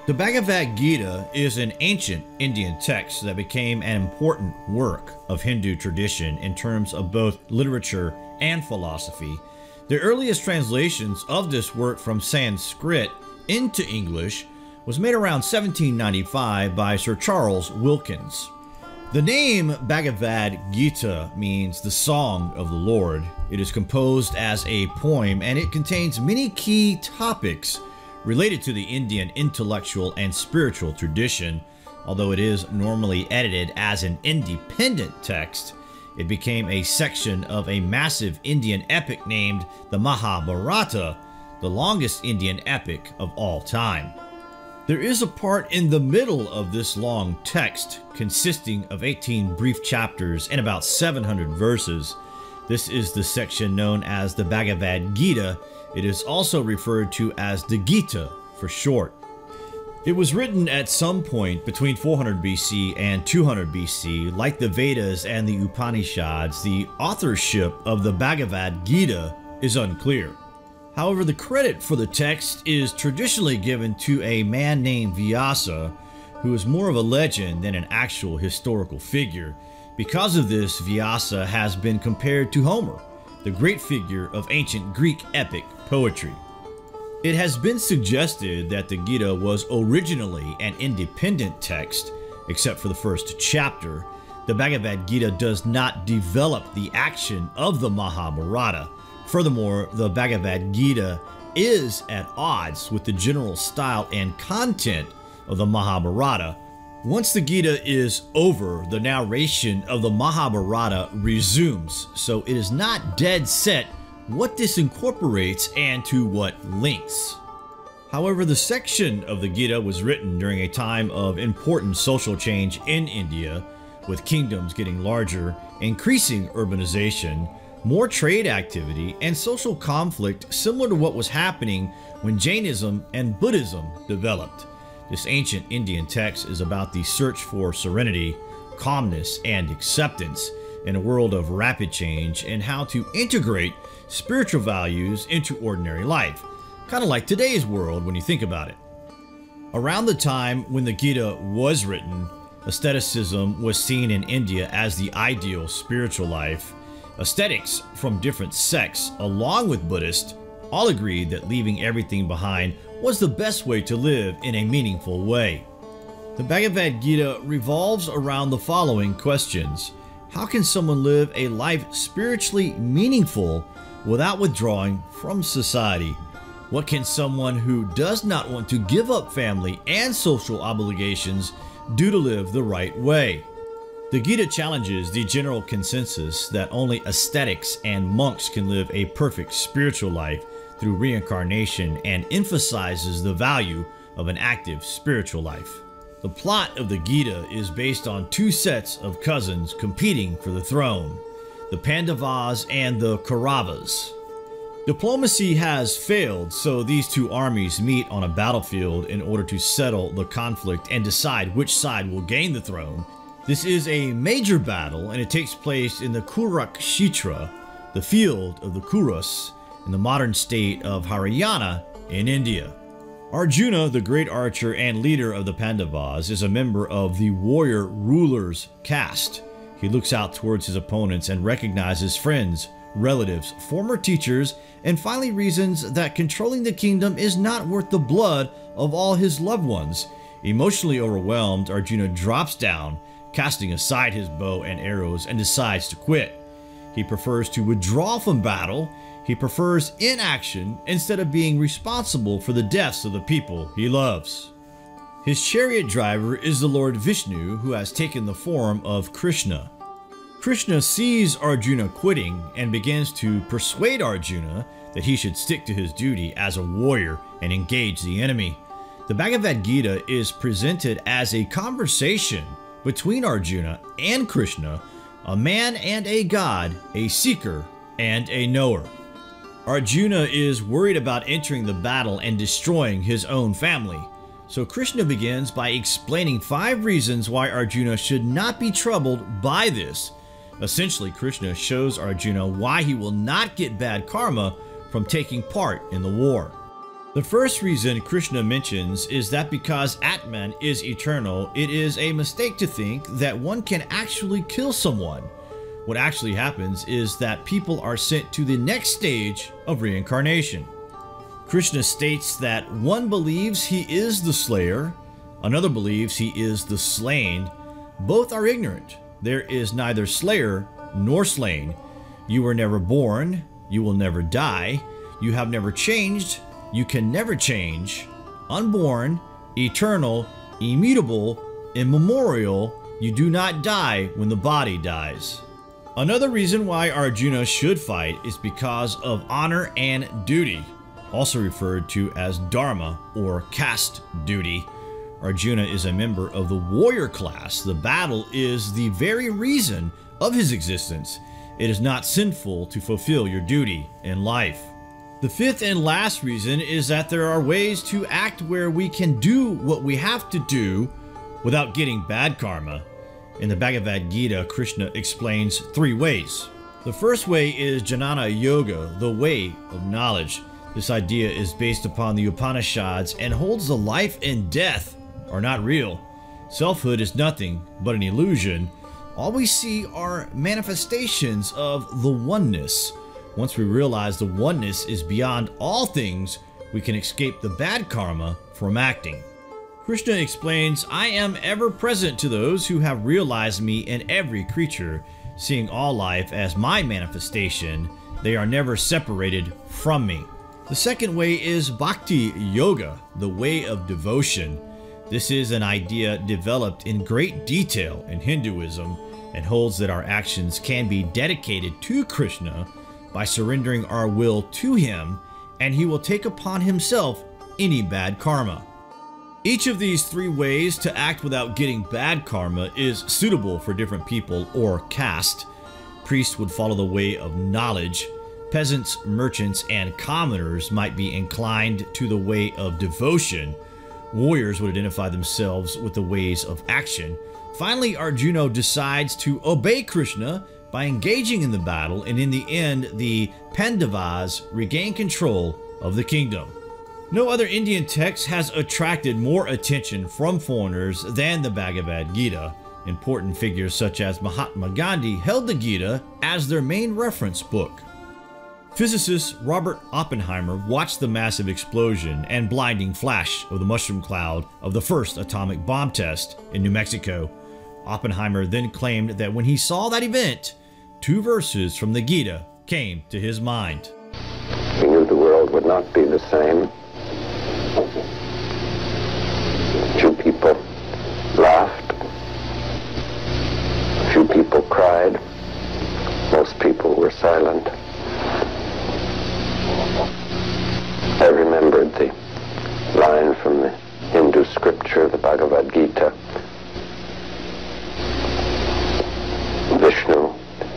The Bhagavad Gita is an ancient Indian text that became an important work of Hindu tradition in terms of both literature and philosophy. The earliest translations of this work from Sanskrit into English was made around 1795 by Sir Charles Wilkins. The name Bhagavad Gita means the Song of the Lord. It is composed as a poem and it contains many key topics related to the Indian intellectual and spiritual tradition. Although it is normally edited as an independent text, it became a section of a massive Indian epic named the Mahabharata, the longest Indian epic of all time. There is a part in the middle of this long text consisting of 18 brief chapters and about 700 verses. This is the section known as the Bhagavad Gita. It is also referred to as the Gita for short. It was written at some point between 400 BC and 200 BC. Like the Vedas and the Upanishads, the authorship of the Bhagavad Gita is unclear. However, the credit for the text is traditionally given to a man named Vyasa, who is more of a legend than an actual historical figure. Because of this, Vyasa has been compared to Homer, the great figure of ancient Greek epic poetry. It has been suggested that the Gita was originally an independent text, except for the first chapter. The Bhagavad Gita does not develop the action of the Mahabharata. Furthermore, the Bhagavad Gita is at odds with the general style and content of the Mahabharata. Once the Gita is over, the narration of the Mahabharata resumes, so it is not dead set what this incorporates and to what lengths. However, the section of the Gita was written during a time of important social change in India, with kingdoms getting larger, increasing urbanization, more trade activity, and social conflict similar to what was happening when Jainism and Buddhism developed. This ancient Indian text is about the search for serenity, calmness, and acceptance in a world of rapid change and how to integrate spiritual values into ordinary life. Kind of like today's world when you think about it. Around the time when the Gita was written, asceticism was seen in India as the ideal spiritual life. Ascetics from different sects, along with Buddhists, all agreed that leaving everything behind was the best way to live in a meaningful way. The Bhagavad Gita revolves around the following questions. How can someone live a life spiritually meaningful without withdrawing from society? What can someone who does not want to give up family and social obligations do to live the right way? The Gita challenges the general consensus that only ascetics and monks can live a perfect spiritual life through reincarnation and emphasizes the value of an active spiritual life. The plot of the Gita is based on two sets of cousins competing for the throne, the Pandavas and the Kauravas. Diplomacy has failed, so these two armies meet on a battlefield in order to settle the conflict and decide which side will gain the throne. This is a major battle and it takes place in the Kurukshetra, the field of the Kurus, in the modern state of Haryana in India. Arjuna, the great archer and leader of the Pandavas, is a member of the warrior ruler's caste. He looks out towards his opponents and recognizes friends, relatives, former teachers, and finally reasons that controlling the kingdom is not worth the blood of all his loved ones. Emotionally overwhelmed, Arjuna drops down, casting aside his bow and arrows, and decides to quit. He prefers to withdraw from battle. He prefers inaction instead of being responsible for the deaths of the people he loves. His chariot driver is the Lord Vishnu, who has taken the form of Krishna. Krishna sees Arjuna quitting and begins to persuade Arjuna that he should stick to his duty as a warrior and engage the enemy. The Bhagavad Gita is presented as a conversation between Arjuna and Krishna, a man and a god, a seeker and a knower. Arjuna is worried about entering the battle and destroying his own family. So Krishna begins by explaining 5 reasons why Arjuna should not be troubled by this. Essentially, Krishna shows Arjuna why he will not get bad karma from taking part in the war. The first reason Krishna mentions is that because Atman is eternal, it is a mistake to think that one can actually kill someone. What actually happens is that people are sent to the next stage of reincarnation. Krishna states that one believes he is the slayer, another believes he is the slain. Both are ignorant. There is neither slayer nor slain. You were never born, you will never die, you have never changed, you can never change, unborn, eternal, immutable, immemorial, you do not die when the body dies. Another reason why Arjuna should fight is because of honor and duty, also referred to as dharma or caste duty. Arjuna is a member of the warrior class. The battle is the very reason of his existence. It is not sinful to fulfill your duty in life. The fifth and last reason is that there are ways to act where we can do what we have to do without getting bad karma. In the Bhagavad Gita, Krishna explains 3 ways. The first way is Jnana Yoga, the way of knowledge. This idea is based upon the Upanishads and holds the life and death are not real. Selfhood is nothing but an illusion. All we see are manifestations of the oneness. Once we realize the oneness is beyond all things, we can escape the bad karma from acting. Krishna explains, I am ever present to those who have realized me in every creature, seeing all life as my manifestation. They are never separated from me. The second way is Bhakti Yoga, the way of devotion. This is an idea developed in great detail in Hinduism and holds that our actions can be dedicated to Krishna by surrendering our will to him, and he will take upon himself any bad karma. Each of these 3 ways to act without getting bad karma is suitable for different people or caste. Priests would follow the way of knowledge. Peasants, merchants, and commoners might be inclined to the way of devotion. Warriors would identify themselves with the ways of action. Finally, Arjuna decides to obey Krishna by engaging in the battle, and in the end, the Pandavas regain control of the kingdom. No other Indian text has attracted more attention from foreigners than the Bhagavad Gita. Important figures such as Mahatma Gandhi held the Gita as their main reference book. Physicist Robert Oppenheimer watched the massive explosion and blinding flash of the mushroom cloud of the first atomic bomb test in New Mexico. Oppenheimer then claimed that when he saw that event, 2 verses from the Gita came to his mind. He knew the world would not be the same. Few people laughed. Few people cried. Most people were silent. I remembered the line from the Hindu scripture, the Bhagavad Gita. Vishnu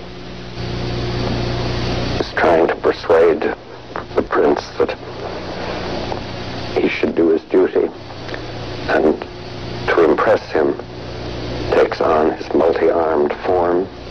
is trying to persuade the prince that he should do his duty, and to impress him takes on his multi-armed form